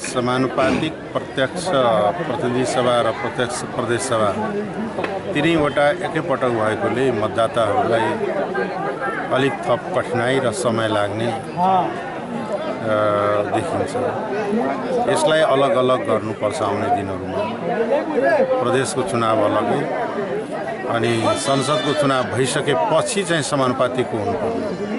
समानुपातिक प्रत्यक्ष प्रतिनिधि सभा र प्रत्यक्ष प्रदेश सभा तीनैवटा एकैपटक भएकोले मतदाताहरूलाई अलिक थप कठिनाई र समय लाग्ने देखिन्छ। यसलाई अलग अलग गर्नुपर्छ आउने दिनहरूमा। प्रदेशको चुनाव अलगै अनि संसदको चुनाव भइसकेपछि चाहिँ समानुपातिक हुनुपर्छ।